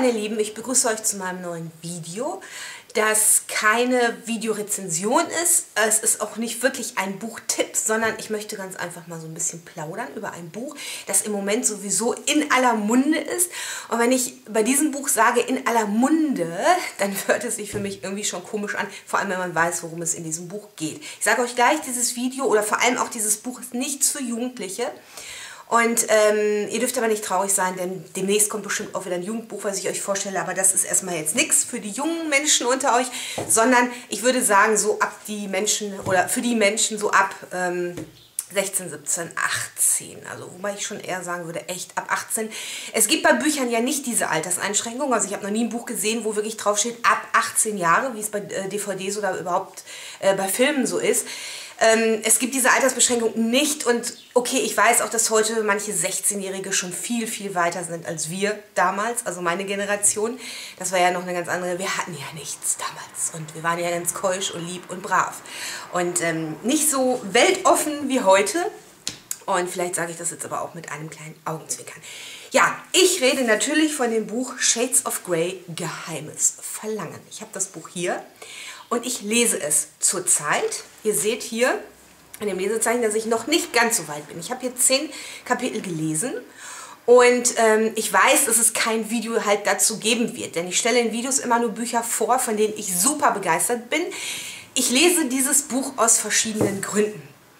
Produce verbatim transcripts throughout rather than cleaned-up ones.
meine Lieben, ich begrüße euch zu meinem neuen Video, das keine Videorezension ist. Es ist auch nicht wirklich ein Buchtipp, sondern ich möchte ganz einfach mal so ein bisschen plaudern über ein Buch, das im Moment sowieso in aller Munde ist. Und wenn ich bei diesem Buch sage in aller Munde, dann hört es sich für mich irgendwie schon komisch an, vor allem wenn man weiß, worum es in diesem Buch geht. Ich sage euch gleich, dieses Video oder vor allem auch dieses Buch ist nichts für Jugendliche. Und ähm, ihr dürft aber nicht traurig sein, denn demnächst kommt bestimmt auch wieder ein Jugendbuch, was ich euch vorstelle. Aber das ist erstmal jetzt nichts für die jungen Menschen unter euch, sondern ich würde sagen, so ab die Menschen oder für die Menschen so ab ähm, sechzehn, siebzehn, achtzehn. Also wobei ich schon eher sagen würde, echt ab achtzehn. Es gibt bei Büchern ja nicht diese Alterseinschränkung. Also ich habe noch nie ein Buch gesehen, wo wirklich draufsteht ab achtzehn Jahre, wie es bei äh, D V Ds oder überhaupt äh, bei Filmen so ist. Ähm, es gibt diese Altersbeschränkung nicht und okay, ich weiß auch, dass heute manche sechzehnjährige schon viel, viel weiter sind als wir damals, also meine Generation. Das war ja noch eine ganz andere, wir hatten ja nichts damals und wir waren ja ganz keusch und lieb und brav und ähm, nicht so weltoffen wie heute. Und vielleicht sage ich das jetzt aber auch mit einem kleinen Augenzwinkern. Ja, ich rede natürlich von dem Buch Shades of Grey, Geheimes Verlangen. Ich habe das Buch hier. Und ich lese es zurzeit. Ihr seht hier in dem Lesezeichen, dass ich noch nicht ganz so weit bin. Ich habe hier zehn Kapitel gelesen und ähm, ich weiß, dass es kein Video halt dazu geben wird, denn ich stelle in Videos immer nur Bücher vor, von denen ich super begeistert bin. Ich lese dieses Buch aus verschiedenen Gründen.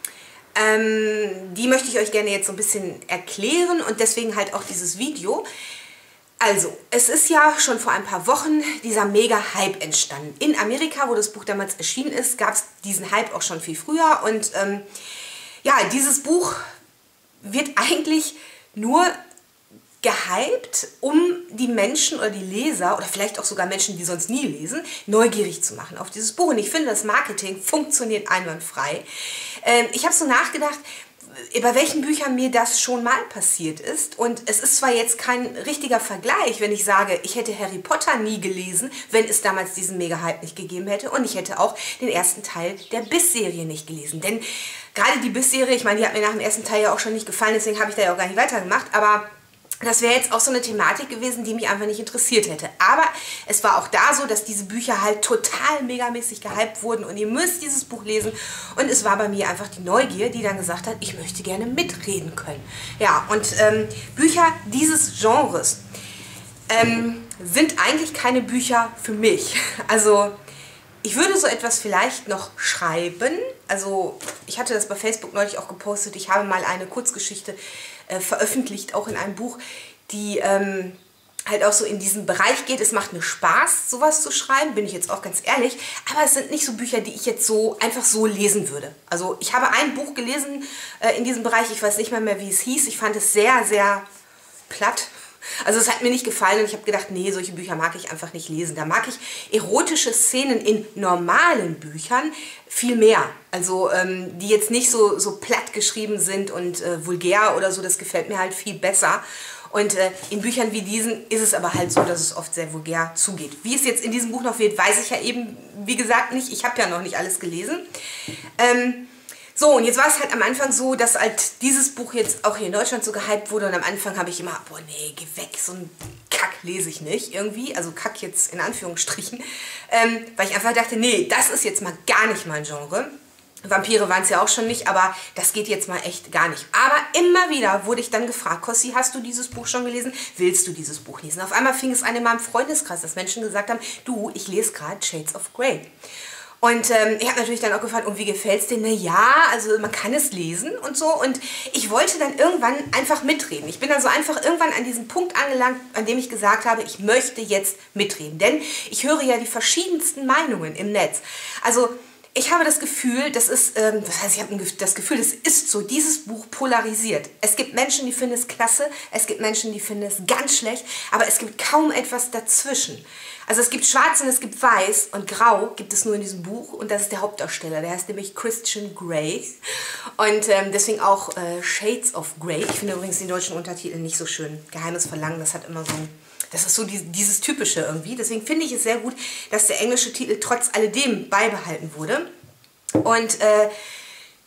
Ähm, die möchte ich euch gerne jetzt so ein bisschen erklären und deswegen halt auch dieses Video. Also, es ist ja schon vor ein paar Wochen dieser Mega-Hype entstanden. In Amerika, wo das Buch damals erschienen ist, gab es diesen Hype auch schon viel früher. Und ähm, ja, dieses Buch wird eigentlich nur gehypt, um die Menschen oder die Leser oder vielleicht auch sogar Menschen, die sonst nie lesen, neugierig zu machen auf dieses Buch. Und ich finde, das Marketing funktioniert einwandfrei. Ähm, ich habe so nachgedacht, bei welchen Büchern mir das schon mal passiert ist. Und es ist zwar jetzt kein richtiger Vergleich, wenn ich sage, ich hätte Harry Potter nie gelesen, wenn es damals diesen Mega-Hype nicht gegeben hätte. Und ich hätte auch den ersten Teil der Biss-Serie nicht gelesen. Denn gerade die Biss-Serie, ich meine, die hat mir nach dem ersten Teil ja auch schon nicht gefallen, deswegen habe ich da ja auch gar nicht weitergemacht. Aber das wäre jetzt auch so eine Thematik gewesen, die mich einfach nicht interessiert hätte. Aber es war auch da so, dass diese Bücher halt total megamäßig gehypt wurden und ihr müsst dieses Buch lesen. Und es war bei mir einfach die Neugier, die dann gesagt hat, ich möchte gerne mitreden können. Ja, und ähm, Bücher dieses Genres ähm, sind eigentlich keine Bücher für mich. Also ich würde so etwas vielleicht noch schreiben. Also ich hatte das bei Facebook neulich auch gepostet. Ich habe mal eine Kurzgeschichte äh, veröffentlicht, auch in einem Buch, die ähm, halt auch so in diesen Bereich geht. Es macht mir Spaß, sowas zu schreiben, bin ich jetzt auch ganz ehrlich. Aber es sind nicht so Bücher, die ich jetzt so einfach so lesen würde. Also ich habe ein Buch gelesen äh, in diesem Bereich. Ich weiß nicht mal mehr, wie es hieß. Ich fand es sehr, sehr platt. Also es hat mir nicht gefallen und ich habe gedacht, nee, solche Bücher mag ich einfach nicht lesen. Da mag ich erotische Szenen in normalen Büchern viel mehr. Also ähm, die jetzt nicht so, so platt geschrieben sind und äh, vulgär oder so, das gefällt mir halt viel besser. Und äh, in Büchern wie diesen ist es aber halt so, dass es oft sehr vulgär zugeht. Wie es jetzt in diesem Buch noch wird, weiß ich ja eben, wie gesagt, nicht. Ich habe ja noch nicht alles gelesen. Ähm, So, und jetzt war es halt am Anfang so, dass halt dieses Buch jetzt auch hier in Deutschland so gehypt wurde und am Anfang habe ich immer, boah nee, geh weg, so ein Kack lese ich nicht irgendwie, also Kack jetzt in Anführungsstrichen, ähm, weil ich einfach dachte, nee, das ist jetzt mal gar nicht mein Genre. Vampire waren es ja auch schon nicht, aber das geht jetzt mal echt gar nicht. Aber immer wieder wurde ich dann gefragt, Kossi, hast du dieses Buch schon gelesen? Willst du dieses Buch lesen? Auf einmal fing es an in meinem Freundeskreis, dass Menschen gesagt haben, du, ich lese gerade Shades of Grey. Und ähm, ich habe natürlich dann auch gefragt, und wie gefällt es dir? Na ja, also man kann es lesen und so. Und ich wollte dann irgendwann einfach mitreden. Ich bin dann so einfach irgendwann an diesem Punkt angelangt, an dem ich gesagt habe, ich möchte jetzt mitreden. Denn ich höre ja die verschiedensten Meinungen im Netz. Also ich habe das Gefühl, das ist, ähm, das heißt, ich habe das Gefühl, das ist so, dieses Buch polarisiert. Es gibt Menschen, die finden es klasse, es gibt Menschen, die finden es ganz schlecht, aber es gibt kaum etwas dazwischen. Also es gibt Schwarz und es gibt Weiß und Grau gibt es nur in diesem Buch und das ist der Hauptdarsteller, der heißt nämlich Christian Grey und ähm, deswegen auch äh, Shades of Grey. Ich finde übrigens den deutschen Untertitel nicht so schön. Geheimes Verlangen, das hat immer so ein, das ist so die, dieses Typische irgendwie. Deswegen finde ich es sehr gut, dass der englische Titel trotz alledem beibehalten wurde. Und äh,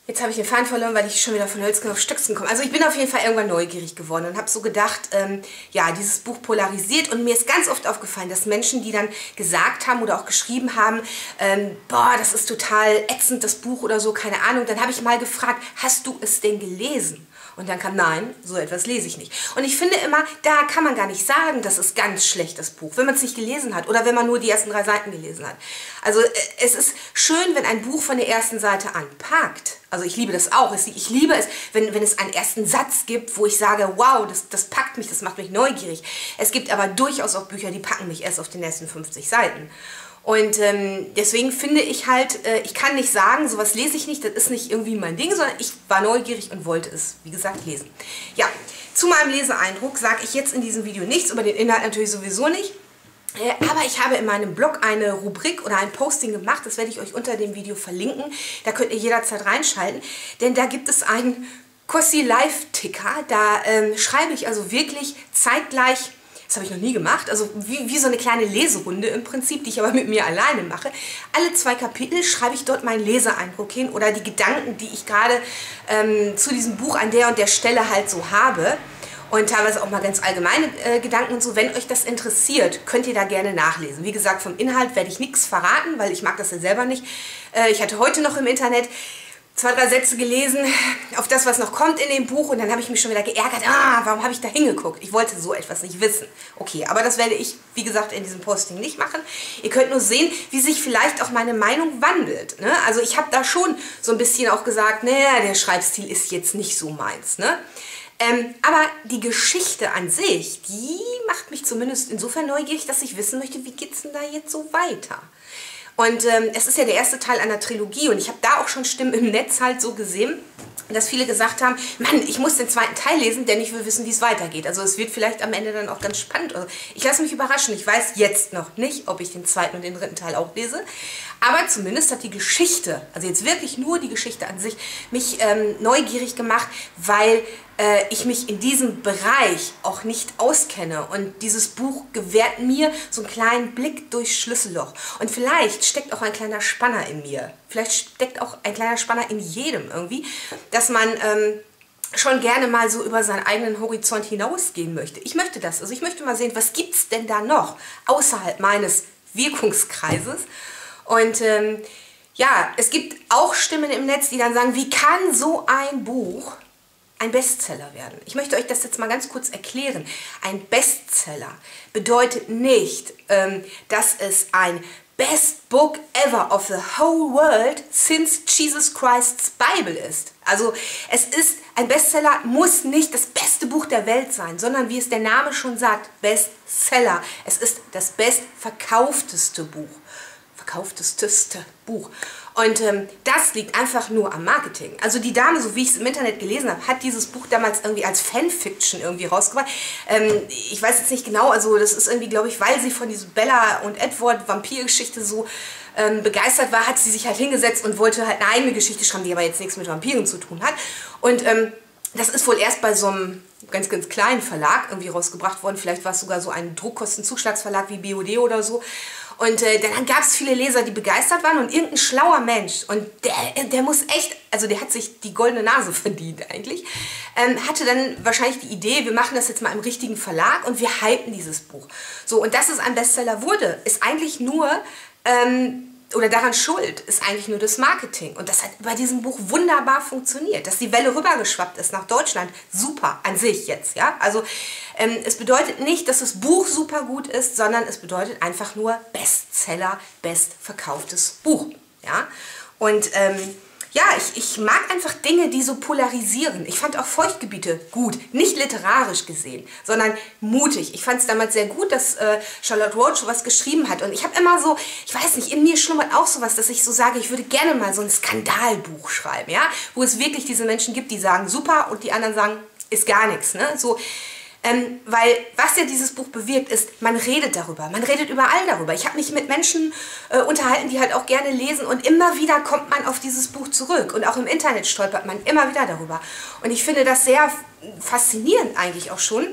Jetzt habe ich den Faden verloren, weil ich schon wieder von Hölzgen auf Stöcksken komme. Also ich bin auf jeden Fall irgendwann neugierig geworden und habe so gedacht, ähm, ja, dieses Buch polarisiert. Und mir ist ganz oft aufgefallen, dass Menschen, die dann gesagt haben oder auch geschrieben haben, ähm, boah, das ist total ätzend, das Buch oder so, keine Ahnung. Dann habe ich mal gefragt, hast du es denn gelesen? Und dann kam, nein, so etwas lese ich nicht. Und ich finde immer, da kann man gar nicht sagen, das ist ganz schlecht, das Buch, wenn man es nicht gelesen hat oder wenn man nur die ersten drei Seiten gelesen hat. Also es ist schön, wenn ein Buch von der ersten Seite an packt. Also ich liebe das auch. Ich liebe es, wenn, wenn es einen ersten Satz gibt, wo ich sage, wow, das, das packt mich, das macht mich neugierig. Es gibt aber durchaus auch Bücher, die packen mich erst auf den ersten fünfzig Seiten. Und ähm, deswegen finde ich halt, äh, ich kann nicht sagen, sowas lese ich nicht, das ist nicht irgendwie mein Ding, sondern ich war neugierig und wollte es, wie gesagt, lesen. Ja, zu meinem Leseeindruck sage ich jetzt in diesem Video nichts, über den Inhalt natürlich sowieso nicht. Äh, aber ich habe in meinem Blog eine Rubrik oder ein Posting gemacht, das werde ich euch unter dem Video verlinken. Da könnt ihr jederzeit reinschalten, denn da gibt es einen Kossi Live-Ticker. Da ähm, schreibe ich also wirklich zeitgleich. Das habe ich noch nie gemacht, also wie, wie so eine kleine Leserunde im Prinzip, die ich aber mit mir alleine mache. Alle zwei Kapitel schreibe ich dort meinen Leseeindruck hin oder die Gedanken, die ich gerade ähm, zu diesem Buch an der und der Stelle halt so habe. Und teilweise auch mal ganz allgemeine äh, Gedanken und so. Wenn euch das interessiert, könnt ihr da gerne nachlesen. Wie gesagt, vom Inhalt werde ich nichts verraten, weil ich mag das ja selber nicht. Äh, ich hatte heute noch im Internet zwei, drei Sätze gelesen auf das, was noch kommt in dem Buch und dann habe ich mich schon wieder geärgert, ah, warum habe ich da hingeguckt? Ich wollte so etwas nicht wissen. Okay, aber das werde ich, wie gesagt, in diesem Posting nicht machen. Ihr könnt nur sehen, wie sich vielleicht auch meine Meinung wandelt. Ne? Also ich habe da schon so ein bisschen auch gesagt, naja, der Schreibstil ist jetzt nicht so meins. Ne? Ähm, aber die Geschichte an sich, die macht mich zumindest insofern neugierig, dass ich wissen möchte, wie geht es denn da jetzt so weiter? Und ähm, es ist ja der erste Teil einer Trilogie und ich habe da auch schon Stimmen im Netz halt so gesehen, dass viele gesagt haben, Mann, ich muss den zweiten Teil lesen, denn ich will wissen, wie es weitergeht. Also es wird vielleicht am Ende dann auch ganz spannend. Also ich lasse mich überraschen. Ich weiß jetzt noch nicht, ob ich den zweiten und den dritten Teil auch lese. Aber zumindest hat die Geschichte, also jetzt wirklich nur die Geschichte an sich, mich ähm, neugierig gemacht, weil äh, ich mich in diesem Bereich auch nicht auskenne. Und dieses Buch gewährt mir so einen kleinen Blick durchs Schlüsselloch. Und vielleicht steckt auch ein kleiner Spanner in mir. Vielleicht steckt auch ein kleiner Spanner in jedem irgendwie, dass man ähm, schon gerne mal so über seinen eigenen Horizont hinausgehen möchte. Ich möchte das. Also ich möchte mal sehen, was gibt es denn da noch außerhalb meines Wirkungskreises. Und ähm, ja, es gibt auch Stimmen im Netz, die dann sagen, wie kann so ein Buch ein Bestseller werden? Ich möchte euch das jetzt mal ganz kurz erklären. Ein Bestseller bedeutet nicht, ähm, dass es ein Best Book ever of the whole world since Jesus Christ's Bible ist. Also es ist, ein Bestseller muss nicht das beste Buch der Welt sein, sondern wie es der Name schon sagt, Bestseller. Es ist das bestverkaufteste Buch. Verkaufteste Buch. Und ähm, das liegt einfach nur am Marketing. Also die Dame, so wie ich es im Internet gelesen habe, hat dieses Buch damals irgendwie als Fanfiction irgendwie rausgebracht. Ähm, ich weiß jetzt nicht genau, also das ist irgendwie, glaube ich, weil sie von dieser Bella und Edward Vampirgeschichte so ähm, begeistert war, hat sie sich halt hingesetzt und wollte halt eine eigene Geschichte schreiben, die aber jetzt nichts mit Vampiren zu tun hat. Und ähm, das ist wohl erst bei so einem ganz, ganz kleinen Verlag irgendwie rausgebracht worden. Vielleicht war es sogar so ein Druckkostenzuschlagsverlag wie B O D oder so. Und äh, dann gab es viele Leser, die begeistert waren und irgendein schlauer Mensch, und der, der muss echt, also der hat sich die goldene Nase verdient eigentlich, ähm, hatte dann wahrscheinlich die Idee, wir machen das jetzt mal im richtigen Verlag und wir hypen dieses Buch. So, und dass es ein Bestseller wurde, ist eigentlich nur, ähm, oder daran schuld, ist eigentlich nur das Marketing. Und das hat bei diesem Buch wunderbar funktioniert. Dass die Welle rübergeschwappt ist nach Deutschland, super an sich jetzt. Ja? Also ähm, es bedeutet nicht, dass das Buch super gut ist, sondern es bedeutet einfach nur Bestseller, bestverkauftes Buch. Ja? Und ähm, ja, ich, ich mag einfach Dinge, die so polarisieren. Ich fand auch Feuchtgebiete gut, nicht literarisch gesehen, sondern mutig. Ich fand es damals sehr gut, dass äh, Charlotte Roach was geschrieben hat. Und ich habe immer so, ich weiß nicht, in mir schlummert auch sowas, dass ich so sage, ich würde gerne mal so ein Skandalbuch schreiben, ja, wo es wirklich diese Menschen gibt, die sagen super und die anderen sagen, ist gar nichts, ne? So. Ähm, weil was ja dieses Buch bewirkt ist, man redet darüber, man redet überall darüber. Ich habe mich mit Menschen äh, unterhalten, die halt auch gerne lesen, und immer wieder kommt man auf dieses Buch zurück und auch im Internet stolpert man immer wieder darüber. Und ich finde das sehr faszinierend eigentlich auch schon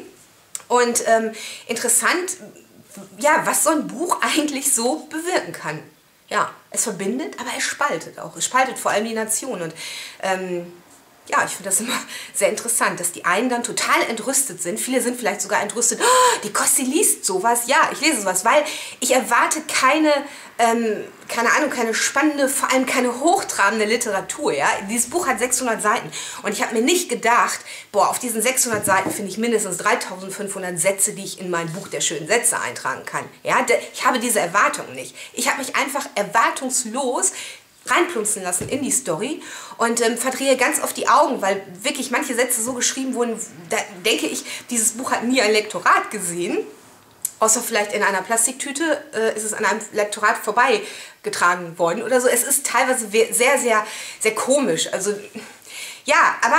und ähm, interessant, ja, was so ein Buch eigentlich so bewirken kann. Ja, es verbindet, aber es spaltet auch. Es spaltet vor allem die Nation. Und ähm, ja, ich finde das immer sehr interessant, dass die einen dann total entrüstet sind. Viele sind vielleicht sogar entrüstet, oh, die Kosti liest sowas. Ja, ich lese sowas, weil ich erwarte keine, ähm, keine Ahnung, keine spannende, vor allem keine hochtrabende Literatur. Ja? Dieses Buch hat sechshundert Seiten und ich habe mir nicht gedacht, boah, auf diesen sechshundert Seiten finde ich mindestens dreitausendfünfhundert Sätze, die ich in mein Buch der schönen Sätze eintragen kann. Ja? Ich habe diese Erwartung nicht. Ich habe mich einfach erwartungslos reinplumpsen lassen in die Story und ähm, verdrehe ganz oft die Augen, weil wirklich manche Sätze so geschrieben wurden, da denke ich, dieses Buch hat nie ein Lektorat gesehen, außer vielleicht in einer Plastiktüte äh, ist es an einem Lektorat vorbeigetragen worden oder so. Es ist teilweise sehr, sehr, sehr komisch. Also ja, aber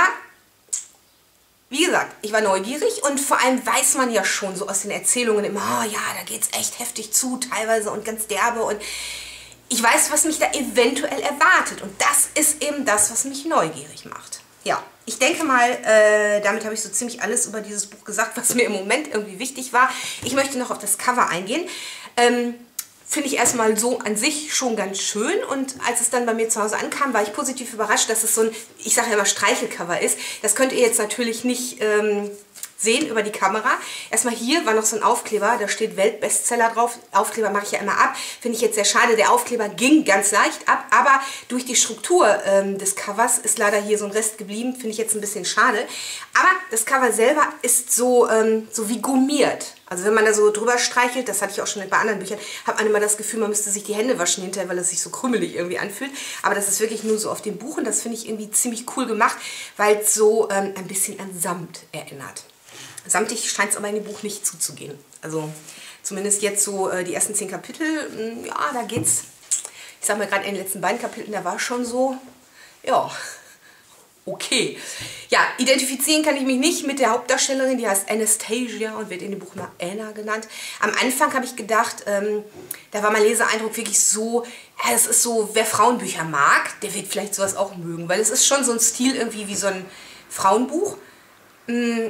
wie gesagt, ich war neugierig und vor allem weiß man ja schon so aus den Erzählungen immer, oh ja, da geht es echt heftig zu teilweise und ganz derbe und ich weiß, was mich da eventuell erwartet und das ist eben das, was mich neugierig macht. Ja, ich denke mal, äh, damit habe ich so ziemlich alles über dieses Buch gesagt, was mir im Moment irgendwie wichtig war. Ich möchte noch auf das Cover eingehen. Ähm, Finde ich erstmal so an sich schon ganz schön und als es dann bei mir zu Hause ankam, war ich positiv überrascht, dass es so ein, ich sage ja immer Streichelcover ist. Das könnt ihr jetzt natürlich nicht Ähm, sehen über die Kamera. Erstmal hier war noch so ein Aufkleber, da steht Weltbestseller drauf. Aufkleber mache ich ja immer ab. Finde ich jetzt sehr schade. Der Aufkleber ging ganz leicht ab, aber durch die Struktur ähm, des Covers ist leider hier so ein Rest geblieben. Finde ich jetzt ein bisschen schade. Aber das Cover selber ist so, ähm, so wie gummiert. Also wenn man da so drüber streichelt, das hatte ich auch schon bei anderen Büchern, hat man immer das Gefühl, man müsste sich die Hände waschen hinterher, weil es sich so krümelig irgendwie anfühlt. Aber das ist wirklich nur so auf dem Buch und das finde ich irgendwie ziemlich cool gemacht, weil es so ähm, ein bisschen an Samt erinnert. Samtig scheint es aber in dem Buch nicht zuzugehen. Also zumindest jetzt so äh, die ersten zehn Kapitel, mh, ja, da geht's. Ich sag mal gerade in den letzten beiden Kapiteln, da war schon so, ja, okay. Ja, identifizieren kann ich mich nicht mit der Hauptdarstellerin, die heißt Anastasia und wird in dem Buch mal Anna genannt. Am Anfang habe ich gedacht, ähm, da war mein Leseeindruck wirklich so, ja, das ist so, wer Frauenbücher mag, der wird vielleicht sowas auch mögen, weil es ist schon so ein Stil irgendwie wie so ein Frauenbuch. Mh,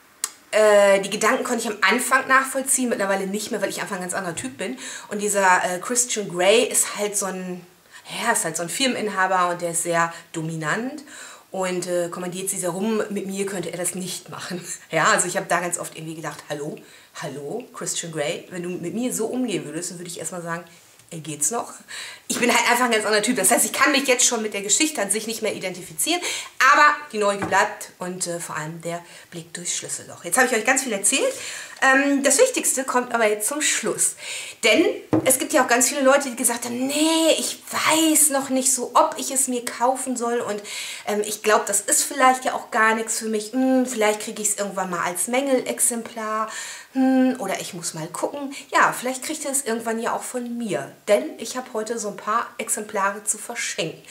Die Gedanken konnte ich am Anfang nachvollziehen, mittlerweile nicht mehr, weil ich einfach ein ganz anderer Typ bin. Und dieser äh, Christian Grey ist halt so ein, ja, ist halt so ein Firmeninhaber und der ist sehr dominant und äh, kommandiert sie sehr rum. Mit mir könnte er das nicht machen. Ja, also ich habe da ganz oft irgendwie gedacht, hallo, hallo, Christian Grey, wenn du mit mir so umgehen würdest, dann würde ich erstmal sagen, geht's noch? Ich bin halt einfach ein ganz anderer Typ. Das heißt, ich kann mich jetzt schon mit der Geschichte an sich nicht mehr identifizieren, aber die Neugier bleibt und äh, vor allem der Blick durchs Schlüsselloch. Jetzt habe ich euch ganz viel erzählt. Ähm, das Wichtigste kommt aber jetzt zum Schluss. Denn es gibt ja auch ganz viele Leute, die gesagt haben, nee, ich weiß noch nicht so, ob ich es mir kaufen soll und ähm, ich glaube, das ist vielleicht ja auch gar nichts für mich. Hm, vielleicht kriege ich es irgendwann mal als Mängelexemplar. Hm, oder ich muss mal gucken. Ja, vielleicht kriegt ihr es irgendwann ja auch von mir. Denn ich habe heute so ein paar Exemplare zu verschenken.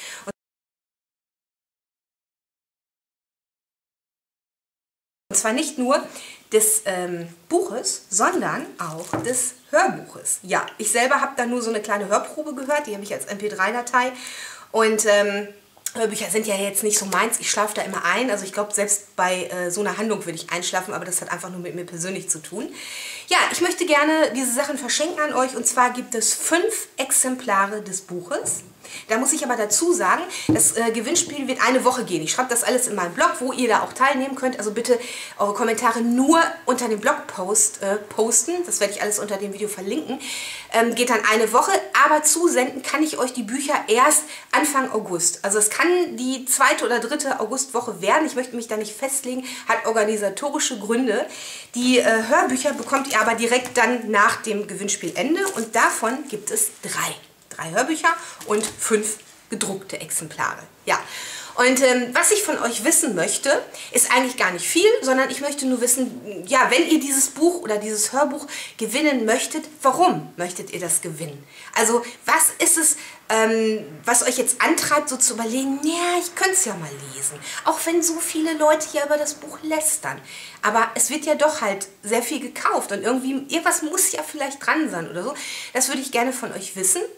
Und zwar nicht nur des ähm, Buches, sondern auch des Hörbuches. Ja, ich selber habe da nur so eine kleine Hörprobe gehört. Die habe ich als M P drei Datei. Und ähm, Hörbücher sind ja jetzt nicht so meins, ich schlafe da immer ein, also ich glaube, selbst bei äh, so einer Handlung würde ich einschlafen, aber das hat einfach nur mit mir persönlich zu tun. Ja, ich möchte gerne diese Sachen verschenken an euch und zwar gibt es fünf Exemplare des Buches. Da muss ich aber dazu sagen, das äh, Gewinnspiel wird eine Woche gehen. Ich schreibe das alles in meinem Blog, wo ihr da auch teilnehmen könnt. Also bitte eure Kommentare nur unter dem Blogpost äh, posten. Das werde ich alles unter dem Video verlinken. Ähm, geht dann eine Woche, aber zusenden kann ich euch die Bücher erst Anfang August. Also es kann die zweite oder dritte Augustwoche werden. Ich möchte mich da nicht festlegen, hat organisatorische Gründe. Die äh, Hörbücher bekommt ihr aber direkt dann nach dem Gewinnspielende und davon gibt es drei. Drei Hörbücher und fünf gedruckte Exemplare. Ja. Und ähm, was ich von euch wissen möchte, ist eigentlich gar nicht viel, sondern ich möchte nur wissen, ja, wenn ihr dieses Buch oder dieses Hörbuch gewinnen möchtet, warum möchtet ihr das gewinnen? Also was ist es, ähm, was euch jetzt antreibt, so zu überlegen, ja, ich könnte es ja mal lesen. Auch wenn so viele Leute hier über das Buch lästern. Aber es wird ja doch halt sehr viel gekauft und irgendwie, irgendwas muss ja vielleicht dran sein oder so. Das würde ich gerne von euch wissen.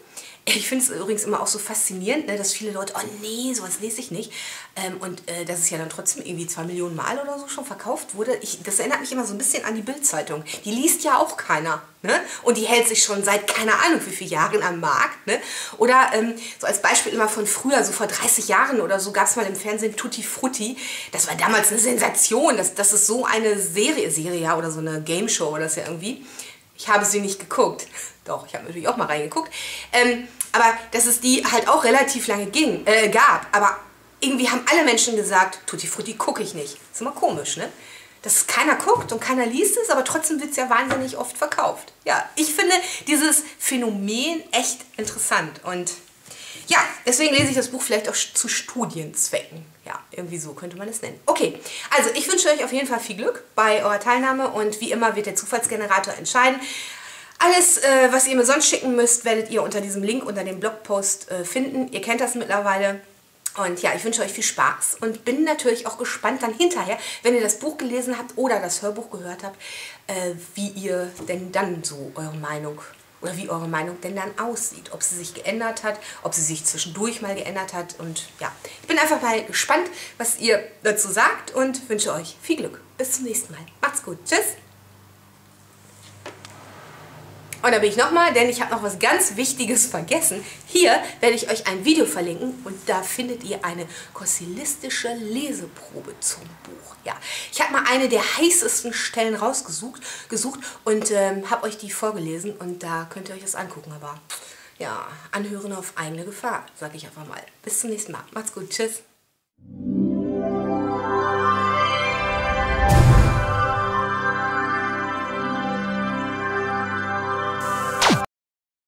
Ich finde es übrigens immer auch so faszinierend, ne, dass viele Leute, oh nee, sowas lese ich nicht. Ähm, und äh, dass es ja dann trotzdem irgendwie zwei Millionen Mal oder so schon verkauft wurde. Ich, das erinnert mich immer so ein bisschen an die Bild-Zeitung. Die liest ja auch keiner. Ne? Und die hält sich schon seit keine Ahnung wie vielen Jahren am Markt. Ne? Oder ähm, so als Beispiel immer von früher, so vor dreißig Jahren oder so, gab es mal im Fernsehen Tutti Frutti. Das war damals eine Sensation. Das, das ist so eine Serie, Serie ja, oder so eine Game-Show oder das ja irgendwie. Ich habe sie nicht geguckt. Doch, ich habe natürlich auch mal reingeguckt. Ähm, aber dass es die halt auch relativ lange ging, äh, gab. Aber irgendwie haben alle Menschen gesagt, Tutti Frutti gucke ich nicht. Ist immer komisch, ne? Dass keiner guckt und keiner liest es, aber trotzdem wird es ja wahnsinnig oft verkauft. Ja, ich finde dieses Phänomen echt interessant. Und ja, deswegen lese ich das Buch vielleicht auch zu Studienzwecken. Ja, irgendwie so könnte man es nennen. Okay, also ich wünsche euch auf jeden Fall viel Glück bei eurer Teilnahme und wie immer wird der Zufallsgenerator entscheiden. Alles, äh, was ihr mir sonst schicken müsst, werdet ihr unter diesem Link, unter dem Blogpost äh, finden. Ihr kennt das mittlerweile. Und ja, ich wünsche euch viel Spaß und bin natürlich auch gespannt dann hinterher, wenn ihr das Buch gelesen habt oder das Hörbuch gehört habt, äh, wie ihr denn dann so eure Meinung oder wie eure Meinung denn dann aussieht. Ob sie sich geändert hat, ob sie sich zwischendurch mal geändert hat. Und ja, ich bin einfach mal gespannt, was ihr dazu sagt und wünsche euch viel Glück. Bis zum nächsten Mal. Macht's gut. Tschüss. Und da bin ich nochmal, denn ich habe noch was ganz Wichtiges vergessen. Hier werde ich euch ein Video verlinken und da findet ihr eine koszilistische Leseprobe zum Buch. Ja, ich habe mal eine der heißesten Stellen rausgesucht gesucht und ähm, habe euch die vorgelesen und da könnt ihr euch das angucken. Aber ja, anhören auf eigene Gefahr, sage ich einfach mal. Bis zum nächsten Mal. Macht's gut. Tschüss.